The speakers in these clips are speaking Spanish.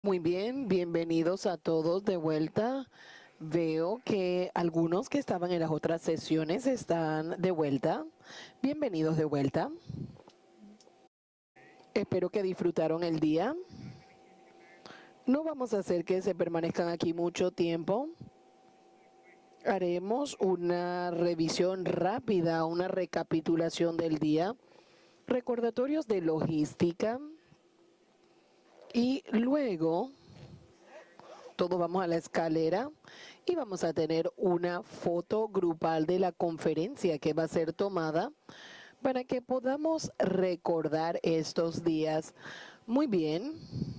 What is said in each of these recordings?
Muy bien, bienvenidos a todos de vuelta. Veo que algunos que estaban en las otras sesiones están de vuelta. Bienvenidos de vuelta. Espero que disfrutaron el día. No vamos a hacer que se permanezcan aquí mucho tiempo. Haremos una revisión rápida, una recapitulación del día, recordatorios de logística y luego todos vamos a la escalera y vamos a tener una foto grupal de la conferencia que va a ser tomada para que podamos recordar estos días. Muy bien.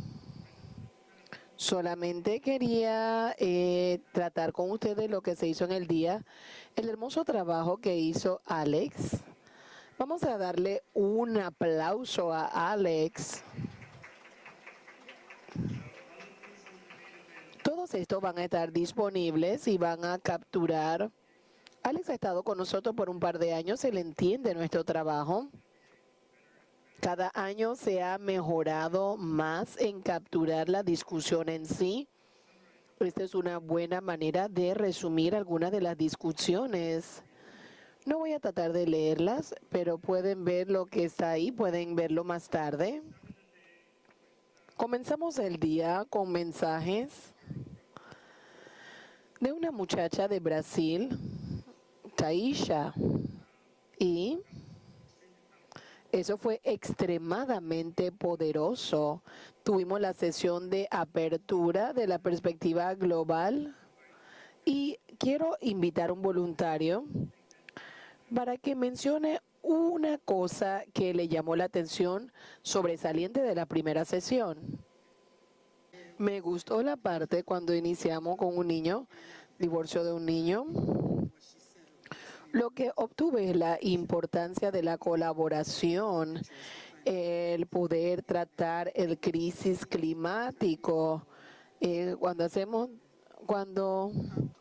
Solamente quería tratar con ustedes lo que se hizo en el día, el hermoso trabajo que hizo Alex. Vamos a darle un aplauso a Alex. Todos estos van a estar disponibles y van a capturar. Alex ha estado con nosotros por un par de años, él entiende nuestro trabajo. Cada año se ha mejorado más en capturar la discusión en sí. Esta es una buena manera de resumir algunas de las discusiones. No voy a tratar de leerlas, pero pueden ver lo que está ahí, pueden verlo más tarde. Comenzamos el día con mensajes de una muchacha de Brasil, Taisha, y eso fue extremadamente poderoso. Tuvimos la sesión de apertura de la perspectiva global y quiero invitar a un voluntario para que mencione una cosa que le llamó la atención sobresaliente de la primera sesión. Me gustó la parte cuando iniciamos con un niño, divorcio de un niño. Lo que obtuve es la importancia de la colaboración, el poder tratar el crisis climático. Cuando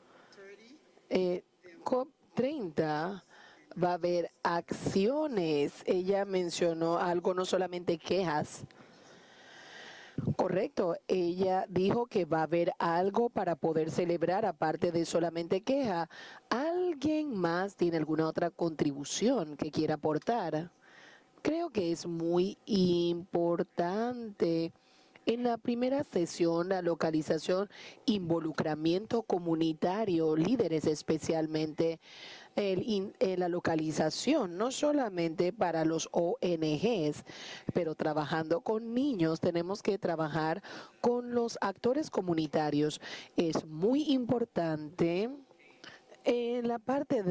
COP30 va a haber acciones. Ella mencionó algo, no solamente quejas. Correcto, ella dijo que va a haber algo para poder celebrar aparte de solamente queja. ¿Alguien más tiene alguna otra contribución que quiera aportar? Creo que es muy importante. En la primera sesión, la localización, involucramiento comunitario, líderes especialmente, la localización, no solamente para los ONGs, pero trabajando con niños, tenemos que trabajar con los actores comunitarios. Es muy importante en la parte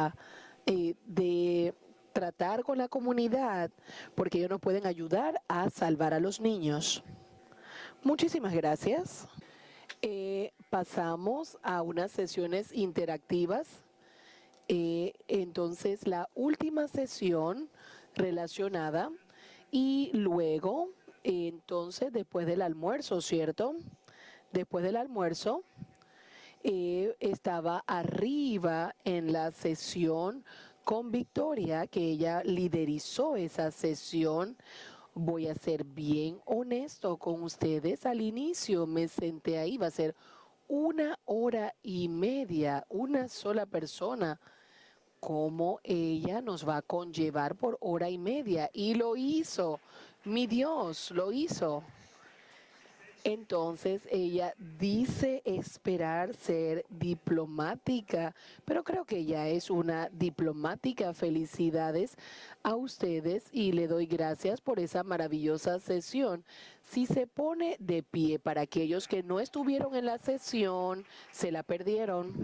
de tratar con la comunidad, porque ellos nos pueden ayudar a salvar a los niños. Muchísimas gracias. Pasamos a unas sesiones interactivas. Entonces, la última sesión relacionada y luego, entonces, después del almuerzo, ¿cierto? Después del almuerzo, estaba arriba en la sesión con Victoria, que ella liderizó esa sesión. Voy a ser bien honesto con ustedes. Al inicio me senté ahí, va a ser 1 hora y media, una sola persona. ¿Cómo ella nos va a conllevar por 1 hora y media? Y lo hizo, mi Dios, lo hizo. Entonces ella dice esperar ser diplomática, pero creo que ella es una diplomática. Felicidades a ustedes y le doy gracias por esa maravillosa sesión. Si se pone de pie para aquellos que no estuvieron en la sesión, se la perdieron.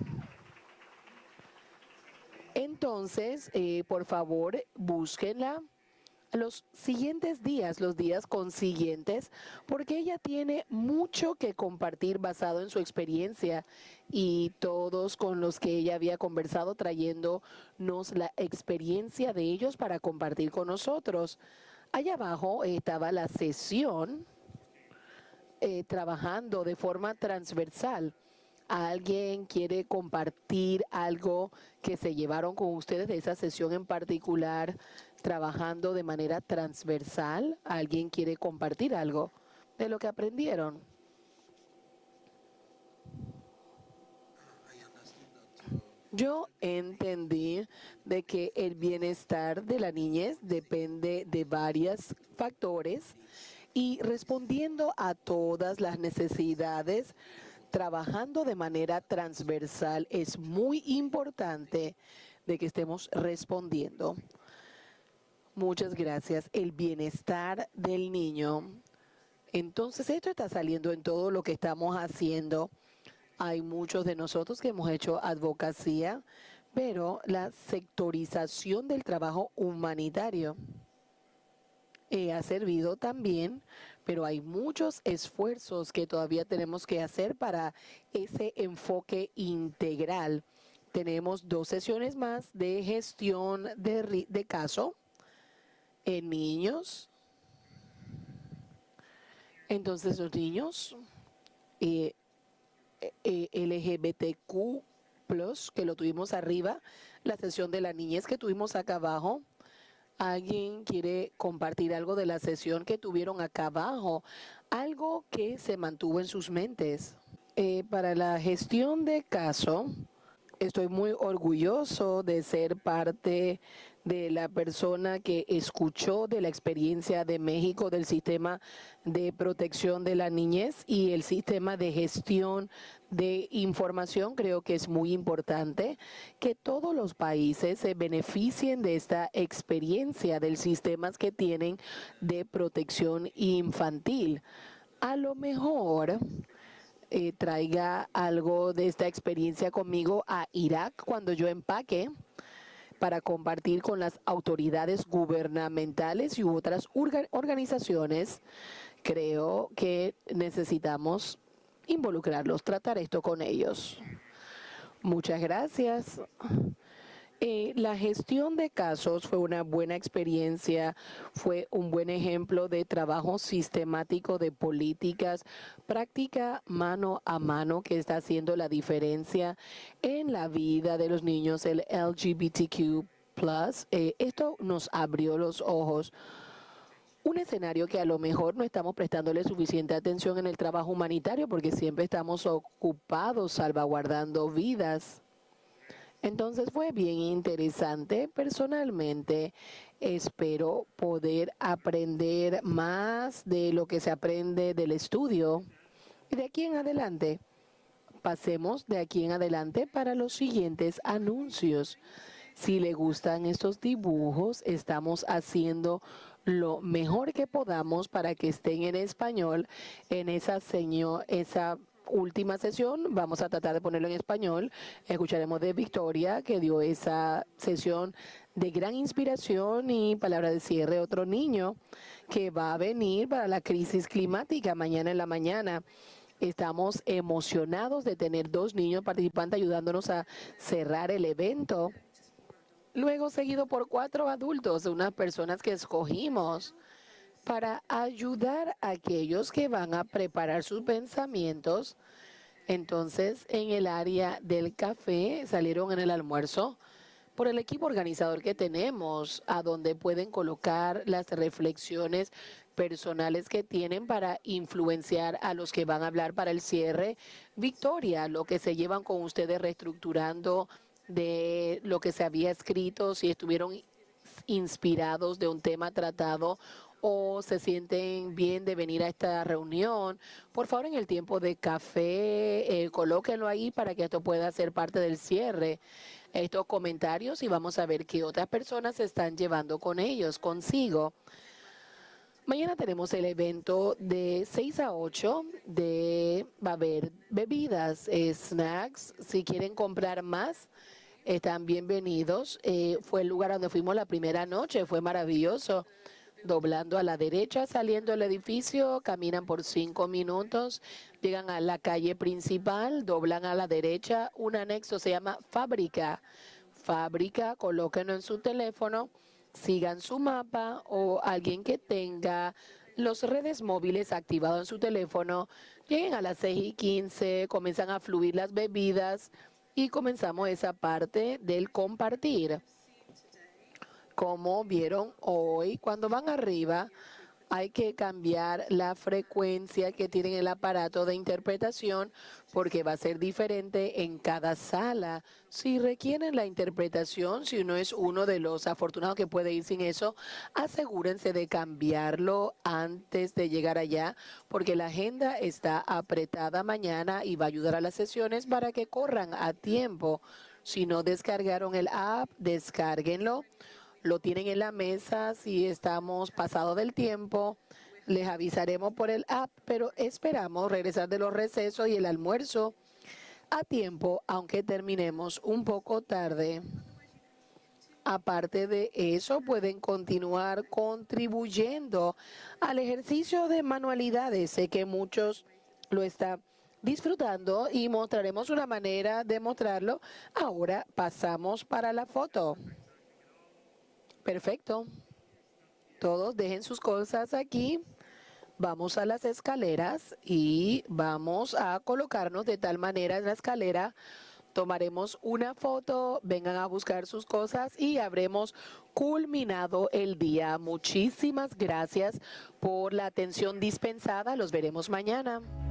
Entonces, por favor, búsquenla los siguientes días, los días consiguientes, porque ella tiene mucho que compartir basado en su experiencia y todos con los que ella había conversado trayéndonos la experiencia de ellos para compartir con nosotros. Allá abajo estaba la sesión trabajando de forma transversal. ¿Alguien quiere compartir algo que se llevaron con ustedes de esa sesión en particular, trabajando de manera transversal? ¿Alguien quiere compartir algo de lo que aprendieron? Yo entendí de que el bienestar de la niñez depende de varios factores y respondiendo a todas las necesidades, trabajando de manera transversal, es muy importante de que estemos respondiendo. Muchas gracias. El bienestar del niño. Entonces, esto está saliendo en todo lo que estamos haciendo. Hay muchos de nosotros que hemos hecho advocacia, pero la sectorización del trabajo humanitario ha servido también, pero hay muchos esfuerzos que todavía tenemos que hacer para ese enfoque integral. Tenemos 2 sesiones más de gestión de caso en niños. Entonces los niños eh, LGBTQ+, que lo tuvimos arriba, la sesión de la niñez que tuvimos acá abajo. ¿Alguien quiere compartir algo de la sesión que tuvieron acá abajo? Algo que se mantuvo en sus mentes. Para la gestión de caso, estoy muy orgulloso de ser parte de la persona que escuchó de la experiencia de México del sistema de protección de la niñez y el sistema de gestión de información. Creo que es muy importante que todos los países se beneficien de esta experiencia del sistema que tienen de protección infantil. A lo mejor traiga algo de esta experiencia conmigo a Irak cuando yo empaque para compartir con las autoridades gubernamentales y otras organizaciones. Creo que necesitamos involucrarlos, tratar esto con ellos. Muchas gracias. La gestión de casos fue una buena experiencia, fue un buen ejemplo de trabajo sistemático de políticas, práctica mano a mano que está haciendo la diferencia en la vida de los niños, el LGBTQ+. Esto nos abrió los ojos. Un escenario que a lo mejor no estamos prestándole suficiente atención en el trabajo humanitario porque siempre estamos ocupados salvaguardando vidas. Entonces fue bien interesante. Personalmente espero poder aprender más de lo que se aprende del estudio. Y de aquí en adelante, pasemos de aquí en adelante para los siguientes anuncios. Si le gustan estos dibujos, estamos haciendo lo mejor que podamos para que estén en español en esa última sesión. Vamos a tratar de ponerlo en español. Escucharemos de Victoria, que dio esa sesión de gran inspiración y palabra de cierre. Otro niño que va a venir para la crisis climática mañana en la mañana. Estamos emocionados de tener 2 niños participantes ayudándonos a cerrar el evento. Luego seguido por 4 adultos, unas personas que escogimos para ayudar a aquellos que van a preparar sus pensamientos. Entonces, en el área del café salieron en el almuerzo por el equipo organizador que tenemos, a donde pueden colocar las reflexiones personales que tienen para influenciar a los que van a hablar para el cierre. Victoria, lo que se llevan con ustedes reestructurando de lo que se había escrito, si estuvieron inspirados de un tema tratado o se sienten bien de venir a esta reunión, por favor en el tiempo de café colóquenlo ahí para que esto pueda ser parte del cierre. Estos comentarios y vamos a ver qué otras personas se están llevando con ellos, consigo. Mañana tenemos el evento de 6 a 8, va a haber bebidas, snacks, si quieren comprar más. Están bienvenidos. Fue el lugar donde fuimos la primera noche, fue maravilloso. Doblando a la derecha, saliendo del edificio, caminan por 5 minutos, llegan a la calle principal, doblan a la derecha, un anexo se llama Fábrica. Fábrica, colóquenlo en su teléfono, sigan su mapa o alguien que tenga los redes móviles activados en su teléfono, lleguen a las 6:15, comienzan a fluir las bebidas y comenzamos esa parte del compartir. Como vieron hoy, cuando van arriba, hay que cambiar la frecuencia que tiene el aparato de interpretación porque va a ser diferente en cada sala. Si requieren la interpretación, si uno es uno de los afortunados que puede ir sin eso, asegúrense de cambiarlo antes de llegar allá porque la agenda está apretada mañana y va a ayudar a las sesiones para que corran a tiempo. Si no descargaron el app, descárguenlo. Lo tienen en la mesa. Si estamos pasados del tiempo, les avisaremos por el app, pero esperamos regresar de los recesos y el almuerzo a tiempo, aunque terminemos un poco tarde. Aparte de eso, pueden continuar contribuyendo al ejercicio de manualidades. Sé que muchos lo están disfrutando y mostraremos una manera de mostrarlo. Ahora pasamos para la foto. Perfecto. Todos dejen sus cosas aquí. Vamos a las escaleras y vamos a colocarnos de tal manera en la escalera. Tomaremos una foto, vengan a buscar sus cosas y habremos culminado el día. Muchísimas gracias por la atención dispensada. Los veremos mañana.